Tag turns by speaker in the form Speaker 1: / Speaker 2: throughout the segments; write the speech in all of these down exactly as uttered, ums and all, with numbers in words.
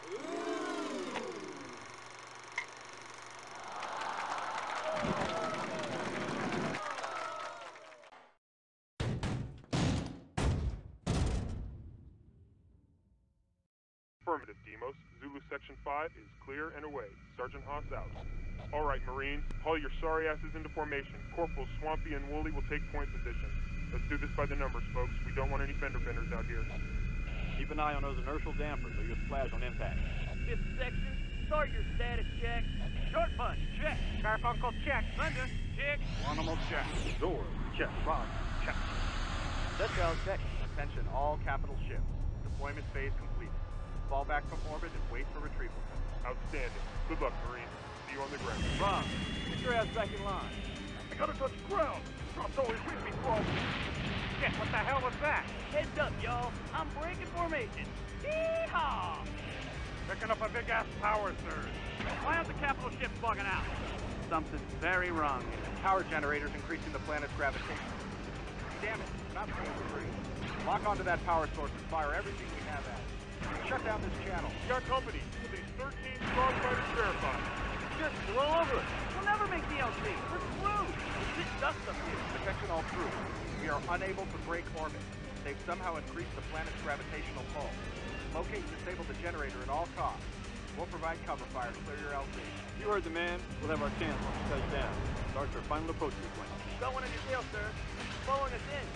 Speaker 1: Affirmative, Demos. Zulu Section five is clear and away. Sergeant Haas out. All right, Marines, haul your sorry asses into formation. Corporals Swampy and Wooly will take point position. Let's do this by the numbers, folks. We don't want any fender benders out here.
Speaker 2: Keep an eye on those inertial dampers or you'll splash on impact.
Speaker 3: Fifth section, start your status check. Short punch, check. Garfunkel, check. Thunder, check.
Speaker 2: Animal, check.
Speaker 4: Zord, check. Rod, check.
Speaker 5: Dutchell, check. Attention all capital ships. Deployment phase completed. Fall back from orbit and wait for retrieval.
Speaker 1: Outstanding. Good luck, Marines. See you on the ground.
Speaker 2: Ron, get your ass back in line.
Speaker 4: I gotta touch ground. Trump's always with me, bro.
Speaker 3: Shit, what the hell was that? Heads up, y'all. I'm breaking formation. Yee-haw!
Speaker 4: Picking up a big-ass power surge.
Speaker 3: Why aren't the capital ships bugging out?
Speaker 5: Something's very wrong here. Power generators increasing the planet's gravitation. Damn it, not going free. Lock onto that power source and fire everything we have at it. Shut down this channel.
Speaker 1: We got company. At least thirteen strong fighters verified.
Speaker 3: Shit, we're all over it. We'll never make D L C. We're screwed. It's dust up here.
Speaker 5: Attention all crew. We are unable to break orbit. They've somehow increased the planet's gravitational pull. Locate and disable the generator at all costs. We'll provide cover fire to clear your L Z.
Speaker 2: You heard the man. We'll have our chance once we touch down. Start your final approach sequence.
Speaker 3: Going on your tail, sir. Following us in.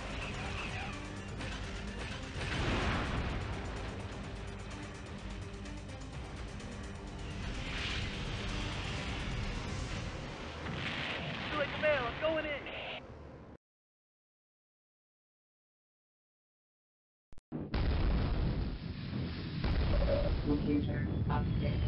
Speaker 3: Too late to bail. I'm going in.
Speaker 6: Computer updated.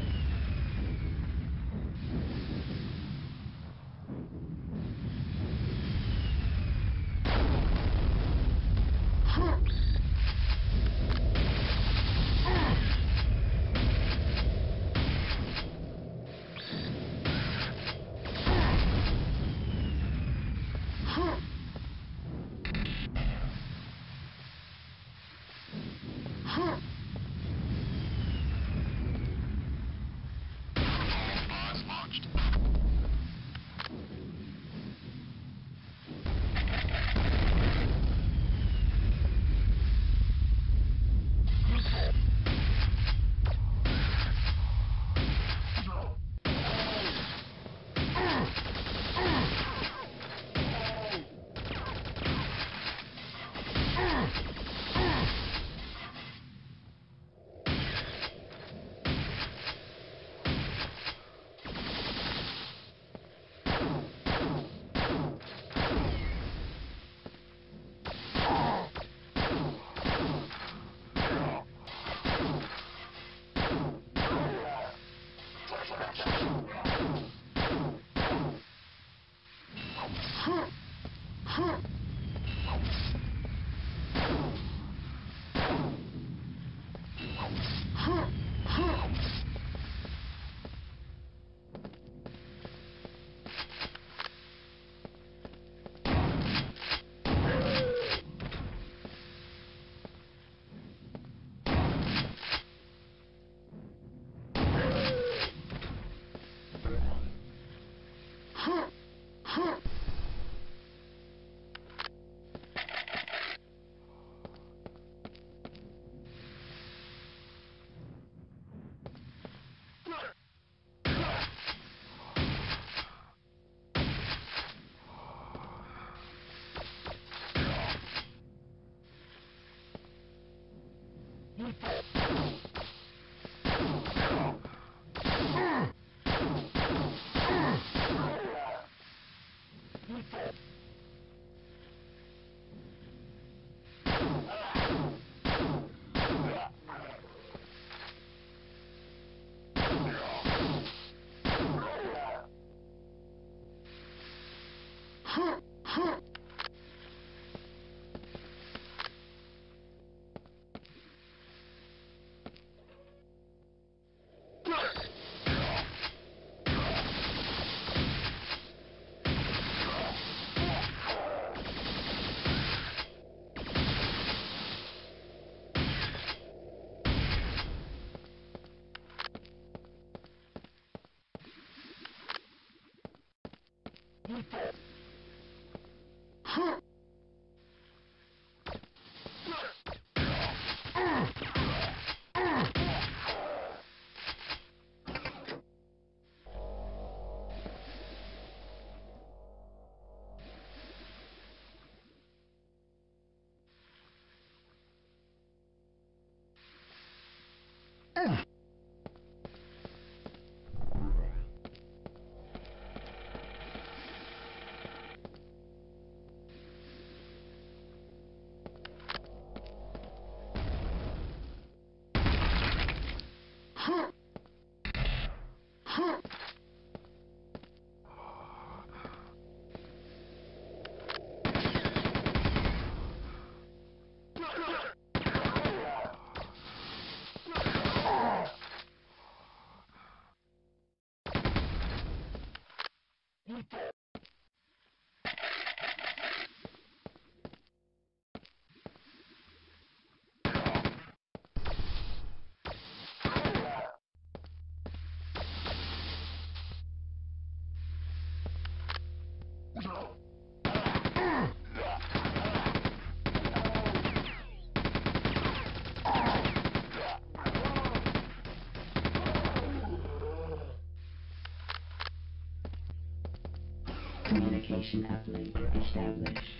Speaker 6: Communication uplink established.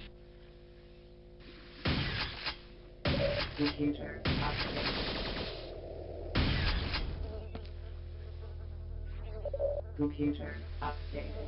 Speaker 6: Computer updated. Computer updated.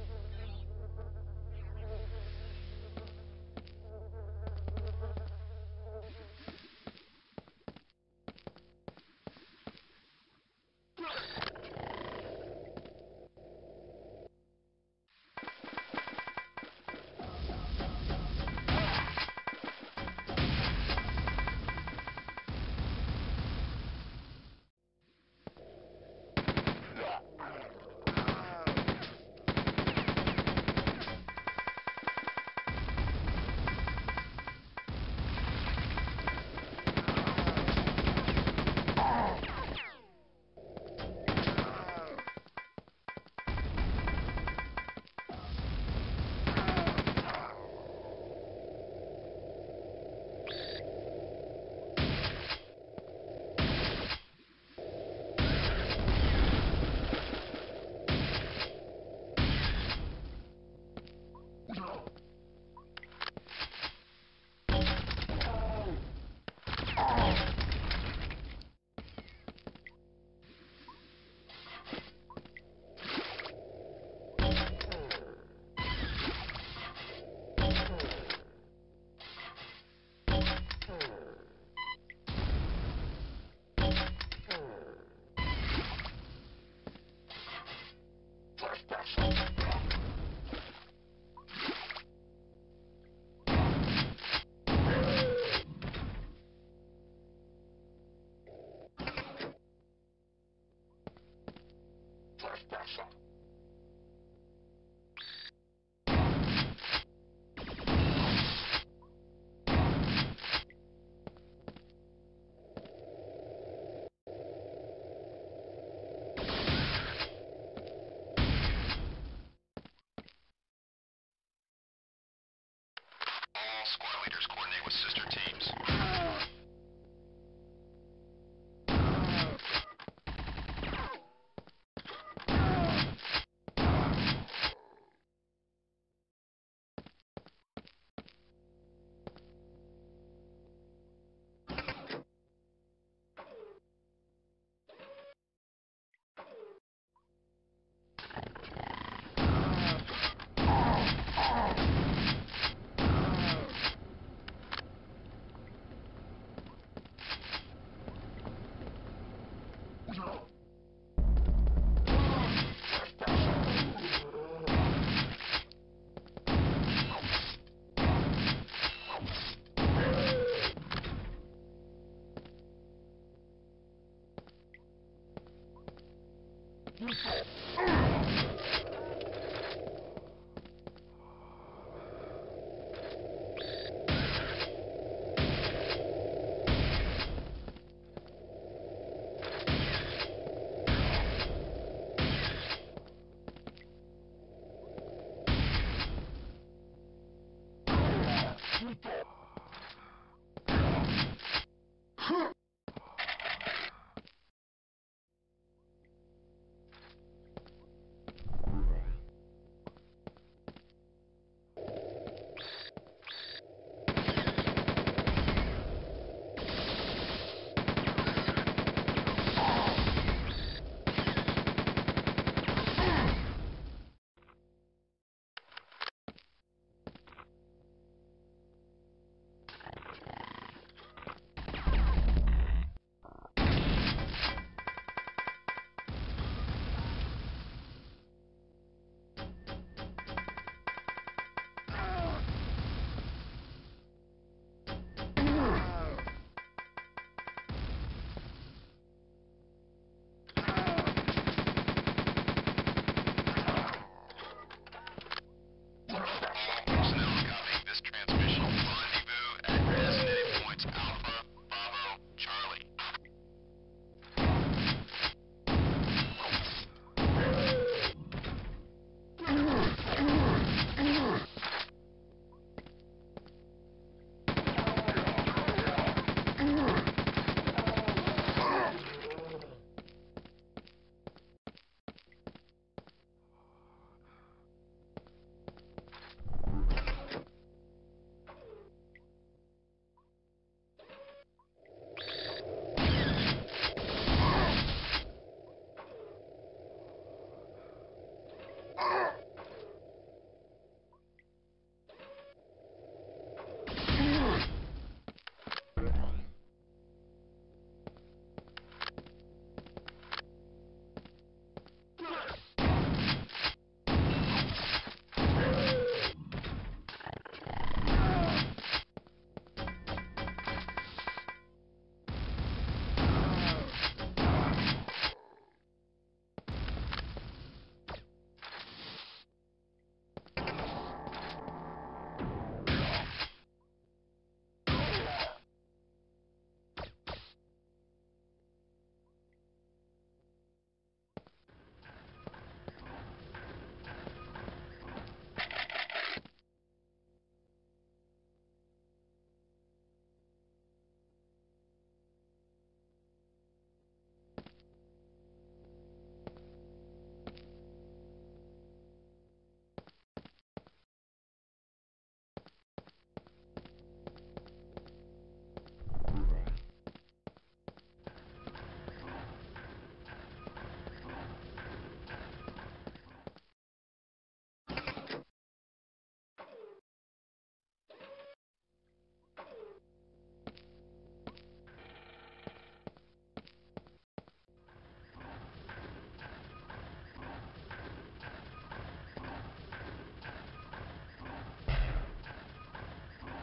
Speaker 7: All squad leaders coordinate with sister teams.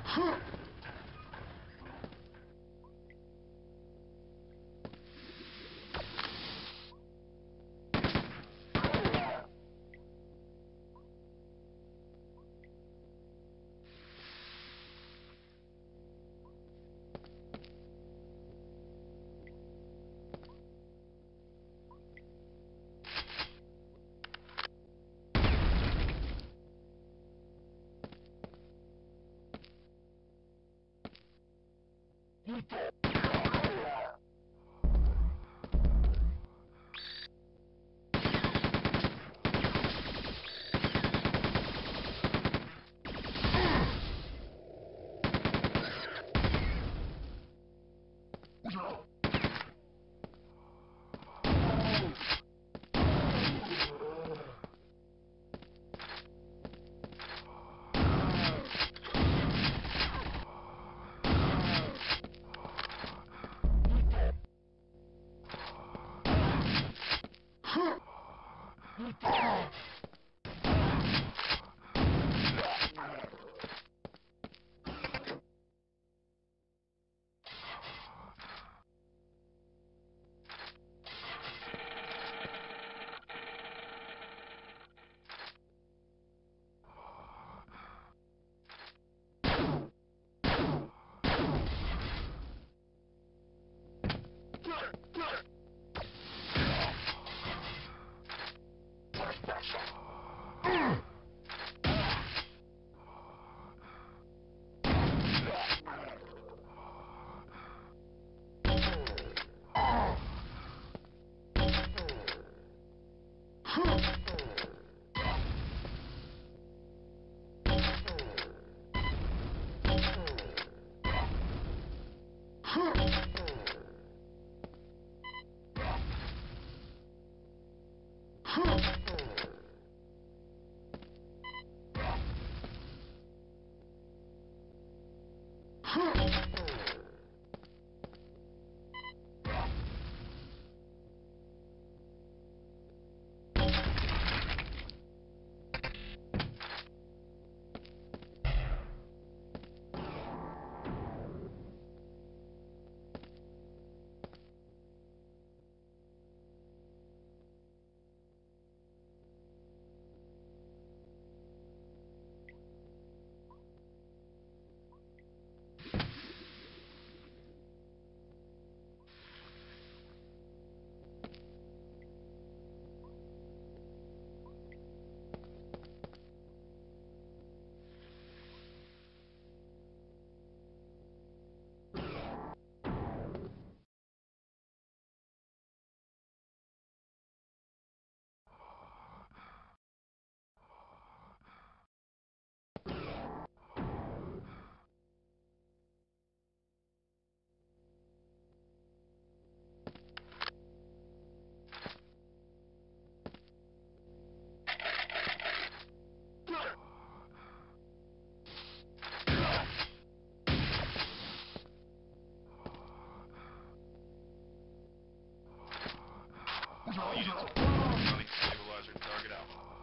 Speaker 8: All units, running stabilizer target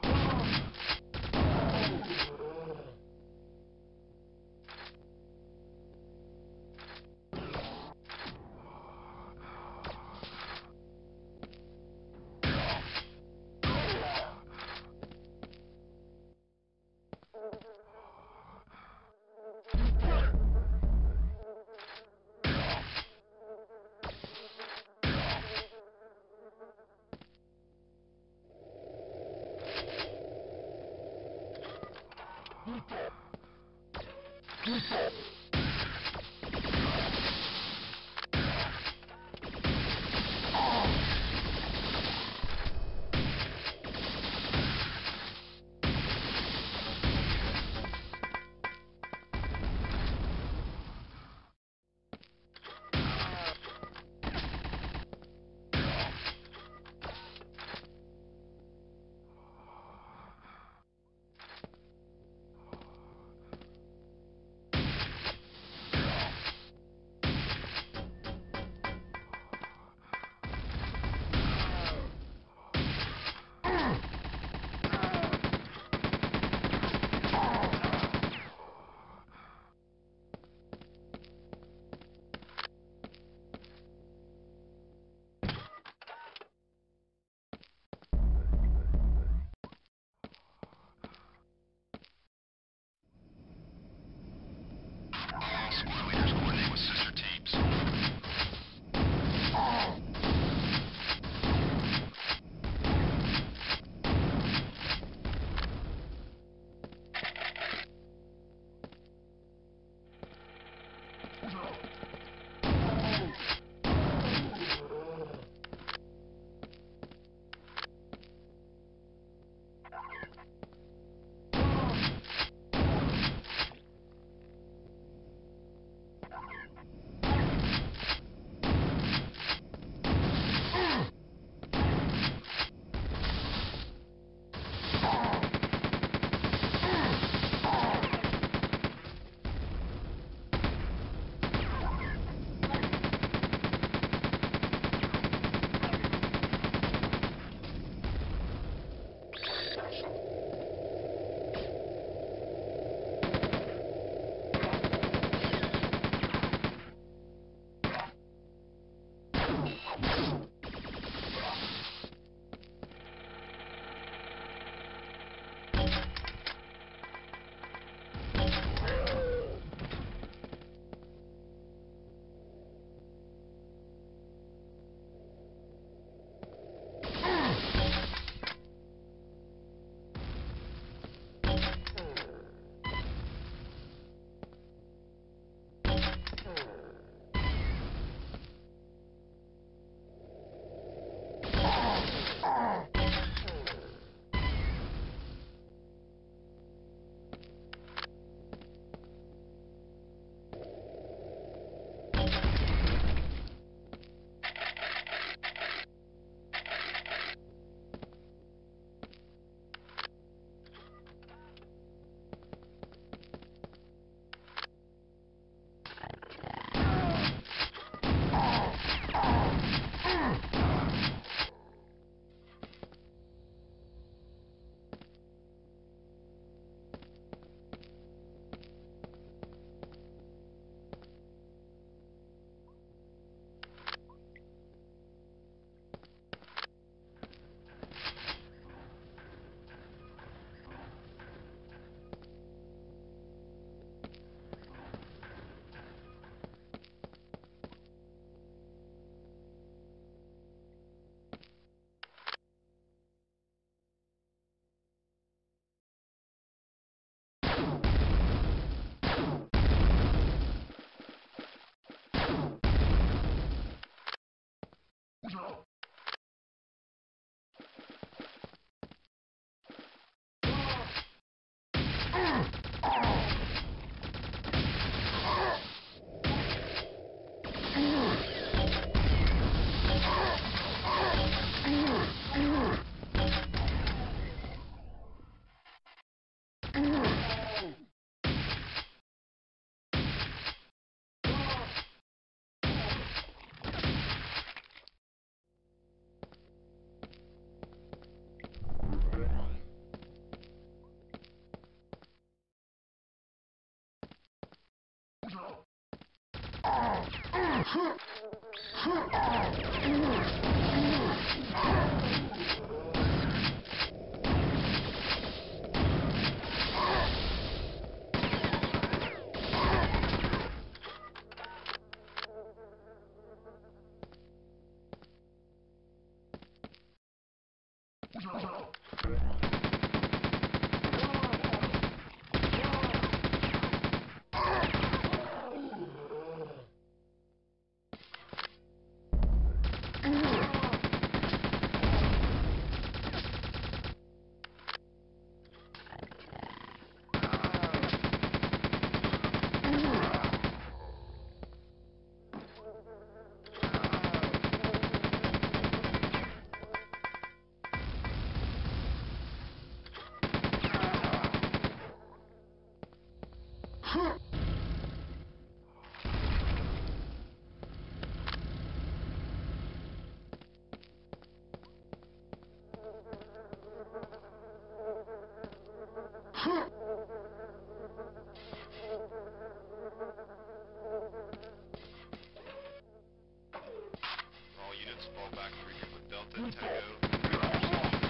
Speaker 8: out. All units fall back and regroup with Delta and Tango.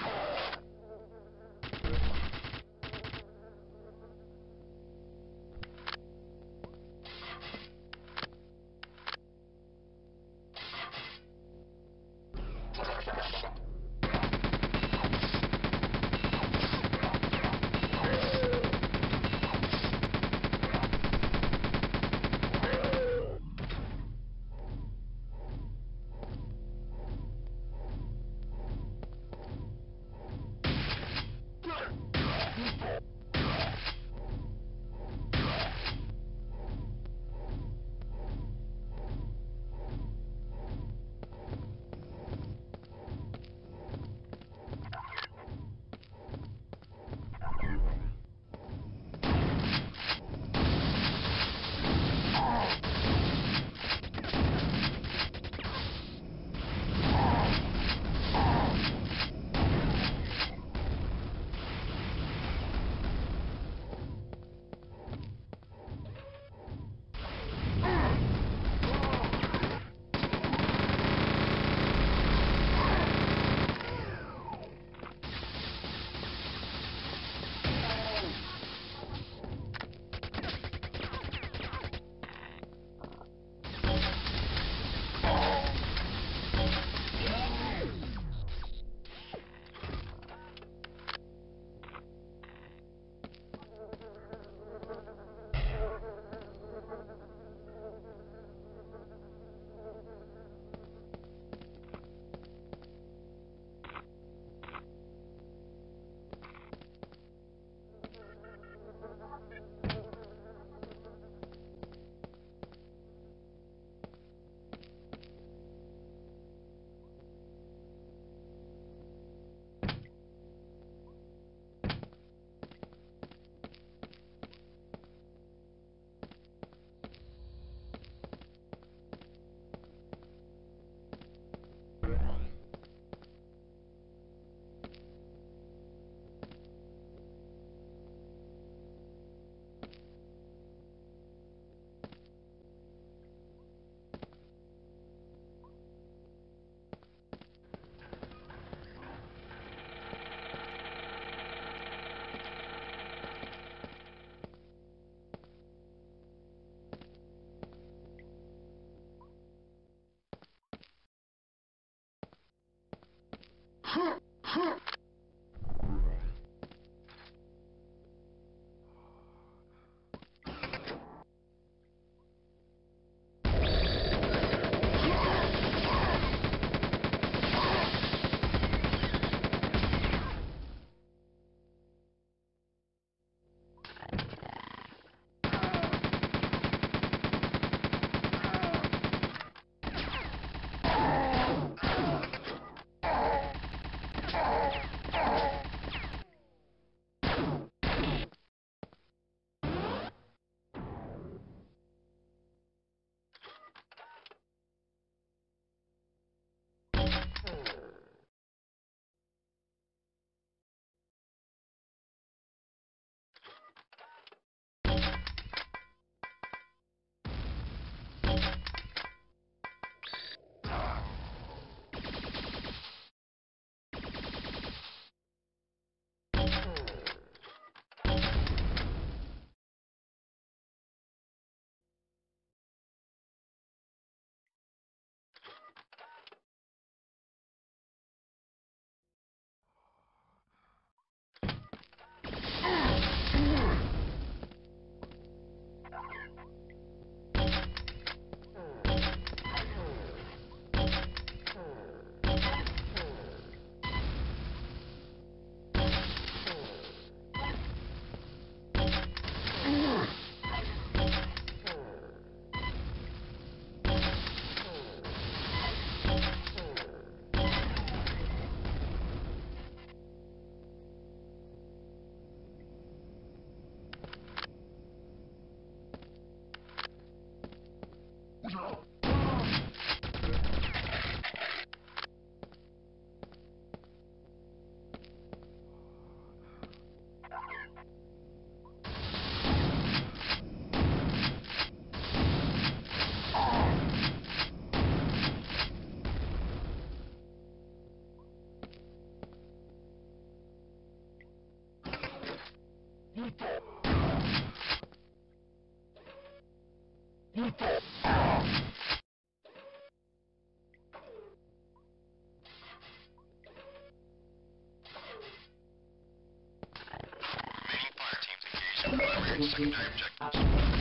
Speaker 7: Alright, secondary objectives.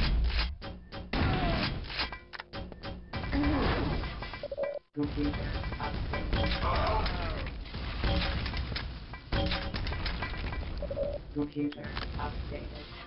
Speaker 6: Computer updated. Computer updated.